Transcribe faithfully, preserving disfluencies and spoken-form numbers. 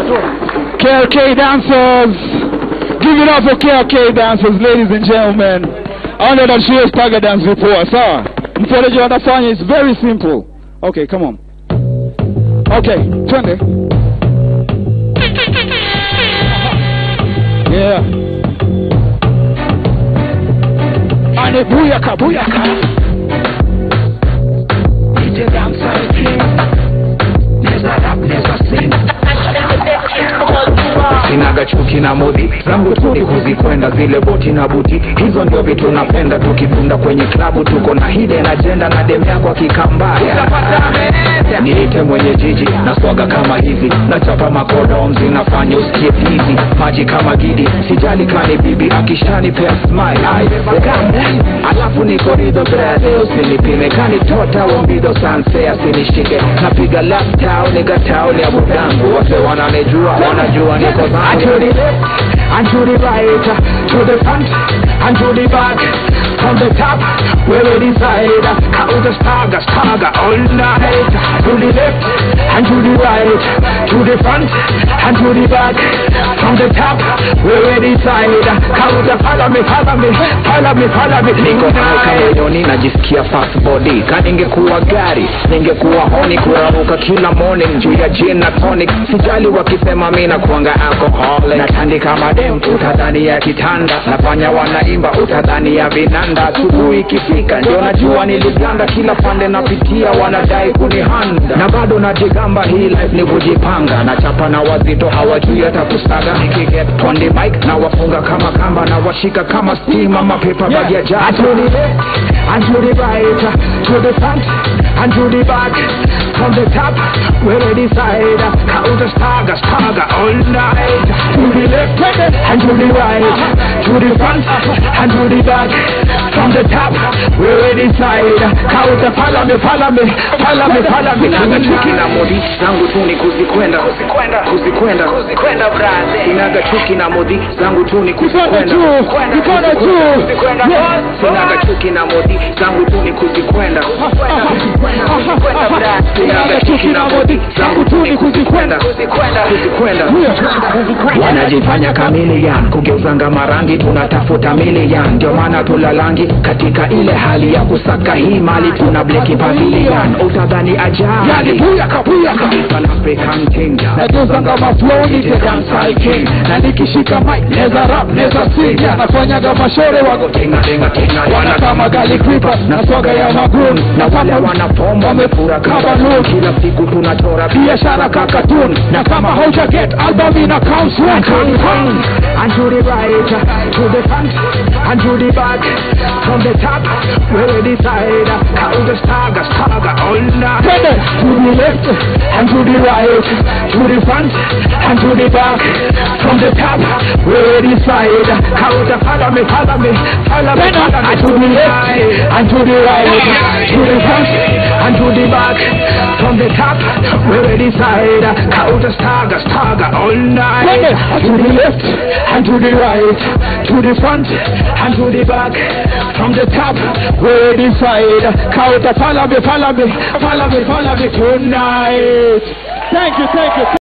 K L K dancers. Give it up for K L K dancers, ladies and gentlemen. I know that she has Tiger dance before, sir. Mfolejo wanafanya, it's very simple. Okay, come on. Okay, twende. Yeah. Ane buyaka, buyaka. D J dancer king. Neza rap, neza sing. Sinaga chuki na modi zangu tu ni kuzikwenda zile boti na buti. Hizo ndio vitu napenda tukipunda kwenye klabu. Tuko na hidden agenda na dem yako akikambaya. Niite mwenye jiji na swaga kama hivi. Nachapa makodoms inafanya usikie tizi. Maji kama gidi sijali kani bibi akishani pea smile. Alafu ni korido brade usinipime kani tota wambido sansea sinishike. Napiga left town nigga town ya budangu. Wase wananejua wanajua niko zangu. And to the left, and to the right, to the front, and to the back. From the top, where we decide, count the stagger, stagger all night. To the left, and to the right, to the front, and to the back. From the top, where we decide, count the follow me, follow me, follow me, follow me. Niko kama yoni najisikia fast body. Kaningekuwa gari, ningekuwa honi kuraruka kila morning. Juu ya gin na tonic, sijali wakisema mina kuanga alcoholic. Natandika madem, utadhani ya kitanda. Nafanya wanaimba, utadhani ya vinanda. Asubuhi ikifika ndio najua niliganda. Kila pande napitia wanadai kunihanda. Na bado najigamba hii life ni kujipanga. Nachapa na wazito hawajui hata kusaga. Nikiget on the mic na wafunga kama kamba. Na washika kama steam ama paper bag ya jazz. And to the left, and to the right, to the front, and to the back. From the top, where we decide, count the stagger, stagger all night. To the left, and to the right, to the front, and to the back. From the top, where we decide, count the follow me, follow me, follow me, follow me. Sinaga chuki na modi zangu tu ni kuzikwenda, kuzikwenda, kuzikwenda, kuzikwenda brother. Sinaga chuki na modi zangu tu ni kuzikwenda, kuzikwenda, kuzikwenda. Sinaga chuki na modi zangu tu ni kuzikwenda, kuzikwenda, kuzikwenda brother. Sinaga chuki na modi zangu tu ni kuzikwenda, kuzikwenda, kuzikwenda. Wanajifanya chameleon, kugeuzanga marangi tunatafuta million. Ndio maana tulalangi katika ile hali ya kusaka hii mali. Tuna bleki pavilion, utadhani ajali. Yani buyaka, buyaka Pan African king, nageuzanga maflow ni the dancehall king. Na nikishika mic, neza rap, neza sing. Nafanyaga mashore wago tinga, tinga, tinga. Wana kama gali creeper, na swaga ya magoon. Na wale wanapomba, wamefura kama loon. Kila siku tunachora biashara kakatun. Na kama hauja get album ina counts one, count, count. And to the right, to the front, and to the back. From the top, where we decide, count the stagger, stagger all night. To the left, and to the right, to the front, and to the back. From the top, where we decide, count the follow me, follow me, follow me, follow me. To the left, and to the right, to the front, and to the back. From the top, where we decide, count the stagger, stagger all night. To the left, and to the right, to the front, and to the back. From the top, where we decide, count the follow me, follow me, follow me, follow me tonight. Thank you, thank you.